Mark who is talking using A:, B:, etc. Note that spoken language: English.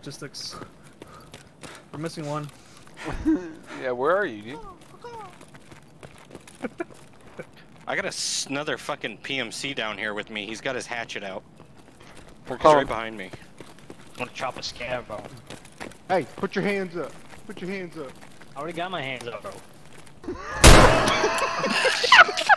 A: Logistics. We're missing one.
B: Yeah, where are you, dude?
C: I got another fucking PMC down here with me. He's got his hatchet out.
B: We'll
C: He's
B: call
C: right
B: him.
C: behind me.
D: I'm gonna chop a scab bone.
E: Hey, put your hands up. Put your hands up.
D: I already got my hands up, bro.